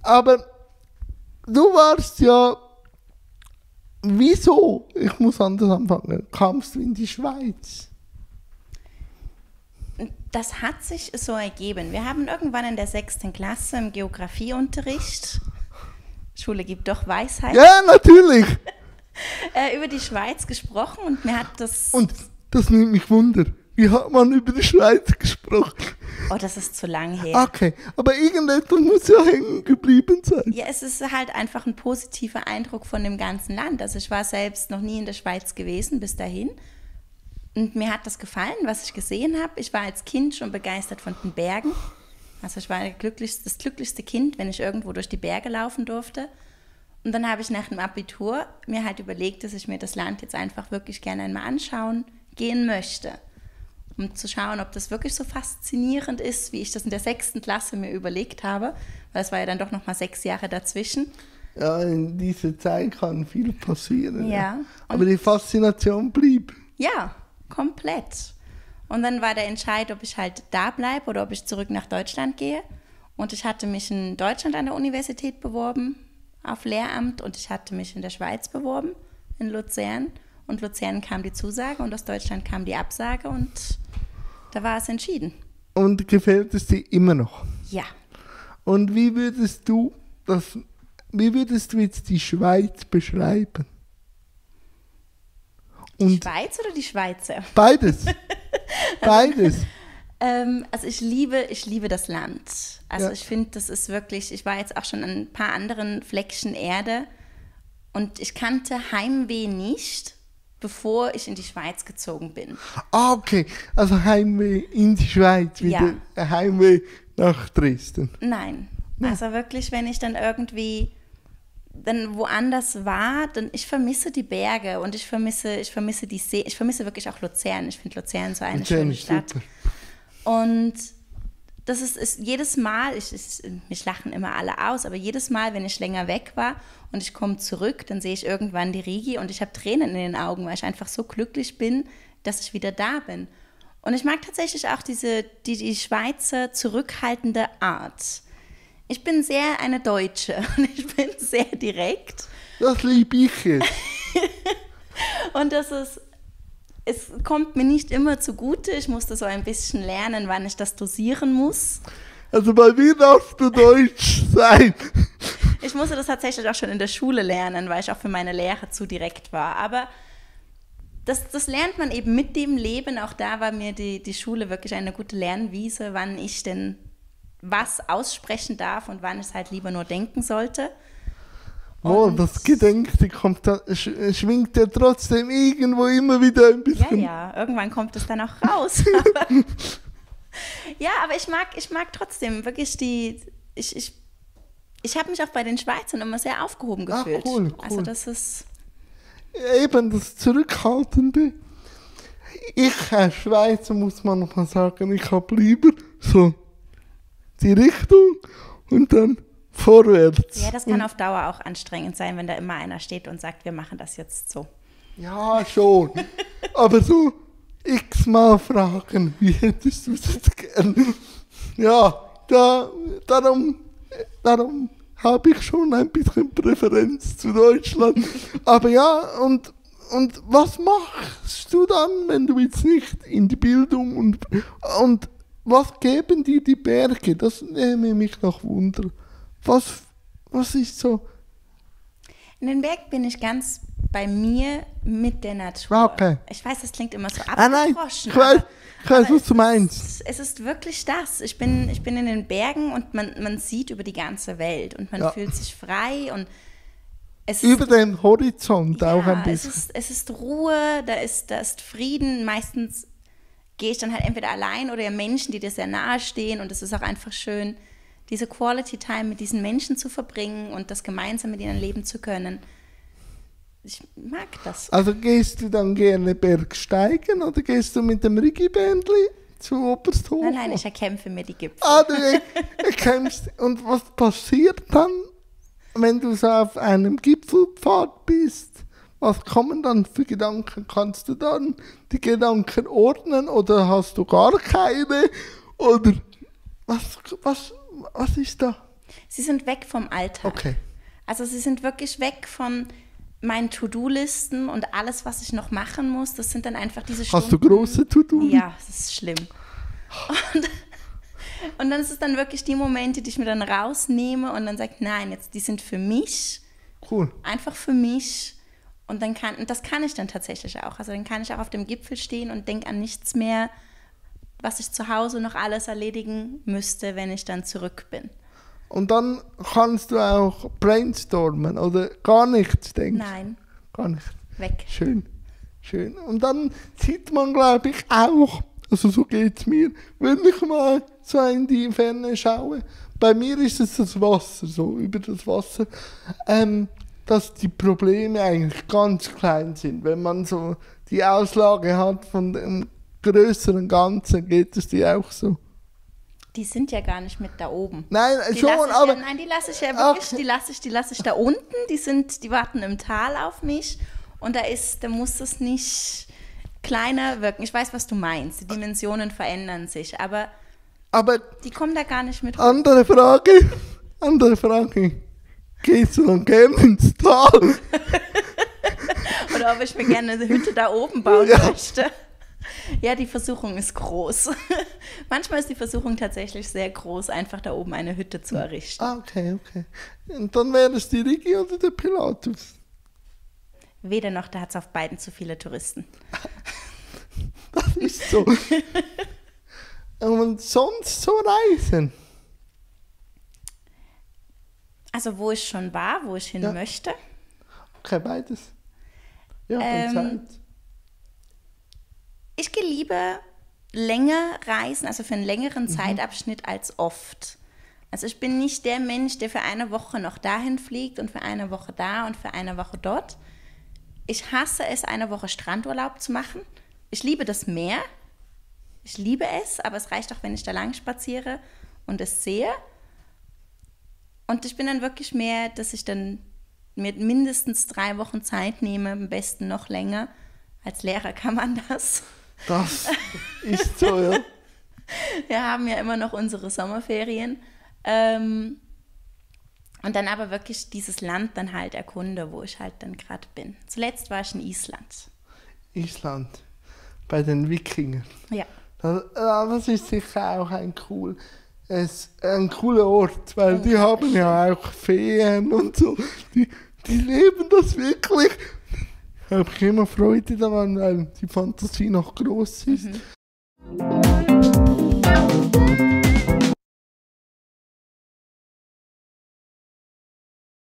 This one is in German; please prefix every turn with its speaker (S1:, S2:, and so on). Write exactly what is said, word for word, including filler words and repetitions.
S1: Aber du warst ja, wieso, ich muss anders anfangen, kamst du in die Schweiz?
S2: Das hat sich so ergeben. Wir haben irgendwann in der sechsten Klasse im Geografieunterricht, Schule gibt doch Weisheit,
S1: Ja, natürlich.
S2: äh, über die Schweiz gesprochen und mir hat das...
S1: Und das nimmt mich Wunder. Wie hat man über die Schweiz gesprochen?
S2: Oh, das ist zu lang her.
S1: Okay, aber irgendetwas muss ja hängen geblieben sein.
S2: Ja, es ist halt einfach ein positiver Eindruck von dem ganzen Land. Also ich war selbst noch nie in der Schweiz gewesen bis dahin. Und mir hat das gefallen, was ich gesehen habe. Ich war als Kind schon begeistert von den Bergen. Also ich war das glücklichste, das glücklichste Kind, wenn ich irgendwo durch die Berge laufen durfte. Und dann habe ich nach dem Abitur mir halt überlegt, dass ich mir das Land jetzt einfach wirklich gerne einmal anschauen gehen möchte. Um zu schauen, ob das wirklich so faszinierend ist, wie ich das in der sechsten Klasse mir überlegt habe. Weil es war ja dann doch noch mal sechs Jahre dazwischen.
S1: Ja, in dieser Zeit kann viel passieren.
S2: Ja.
S1: Ja. Aber die Faszination blieb.
S2: Ja, komplett. Und dann war der Entscheid, ob ich halt da bleibe oder ob ich zurück nach Deutschland gehe. Und ich hatte mich in Deutschland an der Universität beworben, auf Lehramt. Und ich hatte mich in der Schweiz beworben, in Luzern. Und Luzern kam die Zusage und aus Deutschland kam die Absage. Und da war es entschieden.
S1: Und gefällt es dir immer noch?
S2: Ja.
S1: Und wie würdest du das, wie würdest du jetzt die Schweiz beschreiben?
S2: Die
S1: Und
S2: Schweiz oder die Schweizer?
S1: beides. Beides.
S2: Ähm, also ich liebe, ich liebe das Land. Also
S1: Ja.
S2: ich finde, das ist wirklich, ich war jetzt auch schon an ein paar anderen Fleckchen Erde und ich kannte Heimweh nicht, bevor ich in die Schweiz gezogen bin.
S1: Ah, okay. Also Heimweh in die Schweiz, wieder
S2: Ja.
S1: Heimweh nach Dresden.
S2: Nein. Also wirklich, wenn ich dann irgendwie dann woanders war, dann ich vermisse die Berge und ich vermisse, ich vermisse die See, ich vermisse wirklich auch Luzern. Ich finde Luzern so eine
S1: Luzern
S2: schöne
S1: ist
S2: Stadt.
S1: super.
S2: Und das ist, ist jedes Mal, ich, ich, mich lachen immer alle aus, aber jedes Mal, wenn ich länger weg war und ich komme zurück, dann sehe ich irgendwann die Rigi und ich habe Tränen in den Augen, weil ich einfach so glücklich bin, dass ich wieder da bin. Und ich mag tatsächlich auch diese, die, die Schweizer zurückhaltende Art. Ich bin sehr eine Deutsche und ich bin sehr direkt.
S1: Das liebe ich jetzt.
S2: Und das ist, es kommt mir nicht immer zugute. Ich musste so ein bisschen lernen, wann ich das dosieren muss.
S1: Also bei mir darfst du Deutsch sein.
S2: Ich musste das tatsächlich auch schon in der Schule lernen, weil ich auch für meine Lehre zu direkt war. Aber das, das lernt man eben mit dem Leben. Auch da war mir die, die Schule wirklich eine gute Lernwiese, wann ich denn was aussprechen darf und wann ich es halt lieber nur denken sollte.
S1: Oh,
S2: Und-
S1: das Gedenkte kommt da, sch, schwingt ja trotzdem irgendwo immer wieder ein
S2: Ja,
S1: bisschen.
S2: ja, irgendwann kommt es dann auch raus. aber, ja, aber ich mag, ich mag trotzdem wirklich die, ich, ich, ich habe mich auch bei den Schweizern immer sehr aufgehoben
S1: Ah,
S2: gefühlt.
S1: cool,
S2: Also
S1: cool.
S2: das ist,
S1: Eben das Zurückhaltende. Ich als Schweizer muss man noch mal sagen, ich habe lieber so die Richtung und dann vorwärts.
S2: ja, das kann auf Dauer auch anstrengend sein, wenn da immer einer steht und sagt, wir machen das jetzt so.
S1: Ja, schon. Aber so x-mal fragen, wie hättest du das gern? Ja, da, darum, darum habe ich schon ein bisschen Präferenz zu Deutschland. Aber ja, und, und was machst du dann, wenn du jetzt nicht in die Bildung und, und was geben dir die Berge? Das nehme mich noch Wunder. Was, was ist so?
S2: In den Bergen bin ich ganz bei mir mit der Natur.
S1: Okay.
S2: Ich weiß, das klingt immer so
S1: Ah nein,
S2: abgedroschen.
S1: ich weiß,
S2: aber-
S1: ich weiß
S2: aber
S1: was du
S2: es
S1: meinst.
S2: Ist, es ist wirklich das. Ich bin, ich bin in den Bergen und man, man sieht über die ganze Welt und man
S1: Ja.
S2: fühlt sich frei und es
S1: Über den Horizont auch ein
S2: es
S1: bisschen.
S2: ist, es ist Ruhe, da ist, da ist Frieden. Meistens gehe ich dann halt entweder allein oder ja Menschen, die dir sehr nahe stehen. Und es ist auch einfach schön, diese Quality Time mit diesen Menschen zu verbringen und das gemeinsam mit ihnen leben zu können. Ich mag das.
S1: Also gehst du dann gerne Bergsteigen oder gehst du mit dem Riggi-Bändli zu Obersthof?
S2: Nein, nein, ich erkämpfe mir die Gipfel.
S1: Ah, du er- erkämpfst. Und was passiert dann, wenn du so auf einem Gipfelpfad bist? Was kommen dann für Gedanken? Kannst du dann die Gedanken ordnen oder hast du gar keine? Oder was, was, was ist da?
S2: Sie sind weg vom Alltag.
S1: Okay.
S2: Also sie sind wirklich weg von meinen To-Do-Listen und alles, was ich noch machen muss. Das sind dann einfach diese Stunden.
S1: Hast du große To-Do-Listen?
S2: Ja, das ist schlimm. Und, und dann ist es dann wirklich die Momente, die ich mir dann rausnehme und dann sage, nein, jetzt, die sind für mich.
S1: Cool.
S2: Einfach für mich. Und dann kann, und das kann ich dann tatsächlich auch. Also dann kann ich auch auf dem Gipfel stehen und denke an nichts mehr, was ich zu Hause noch alles erledigen müsste, wenn ich dann zurück bin.
S1: Und dann kannst du auch brainstormen oder gar nichts denken?
S2: Nein.
S1: Gar nicht.
S2: Weg.
S1: Schön, schön. Und dann sieht man, glaube ich, auch, also so geht es mir, wenn ich mal so in die Ferne schaue, bei mir ist es das Wasser, so über das Wasser, ähm, dass die Probleme eigentlich ganz klein sind. Wenn man so die Auslage hat von dem größeren Ganzen, geht es dir auch so.
S2: Die sind ja gar nicht mit da oben.
S1: Nein,
S2: die
S1: schon, aber...
S2: Ja, nein, die lasse ich ja wirklich,
S1: Ach,
S2: die lasse ich, die lasse ich da unten, die sind, die warten im Tal auf mich und da ist, da muss es nicht kleiner wirken. Ich weiß, was du meinst, die Dimensionen verändern sich, aber,
S1: aber
S2: die kommen da gar nicht mit.
S1: Andere Frage, andere Frage. Gehst du dann gerne ins Tal?
S2: Oder ob ich mir gerne eine Hütte da oben bauen
S1: ja.
S2: möchte. Ja, die Versuchung ist groß. Manchmal ist die Versuchung tatsächlich sehr groß, einfach da oben eine Hütte zu errichten.
S1: Ah, okay, okay. Und dann wäre es die Rigi oder der Pilatus?
S2: Weder noch, da hat es auf beiden zu viele Touristen.
S1: Das ist so. Und sonst so reisen?
S2: Also wo ich schon war, wo ich hin
S1: ja.
S2: möchte.
S1: Okay, beides. Ja,
S2: ähm,
S1: dann Zeit.
S2: Ich gehe lieber länger reisen, also für einen längeren
S1: mhm.
S2: Zeitabschnitt als oft. Also ich bin nicht der Mensch, der für eine Woche noch dahin fliegt und für eine Woche da und für eine Woche dort. Ich hasse es, eine Woche Strandurlaub zu machen. Ich liebe das Meer. Ich liebe es, aber es reicht auch, wenn ich da lang spaziere und es sehe. Und ich bin dann wirklich mehr, dass ich dann mir mindestens drei Wochen Zeit nehme, am besten noch länger. Als Lehrer kann man das.
S1: Das ist so, ja.
S2: Wir haben ja immer noch unsere Sommerferien. Ähm, und dann aber wirklich dieses Land dann halt erkunde, wo ich halt dann gerade bin. Zuletzt war ich in Island.
S1: Island, bei den Wikingern.
S2: Ja.
S1: Das, das ist sicher auch ein, cool, es, ein cooler Ort, weil oh, die haben ja auch Feen und so. Die, die leben das wirklich. Da habe ich immer Freude daran, weil die Fantasie noch groß ist. Mhm.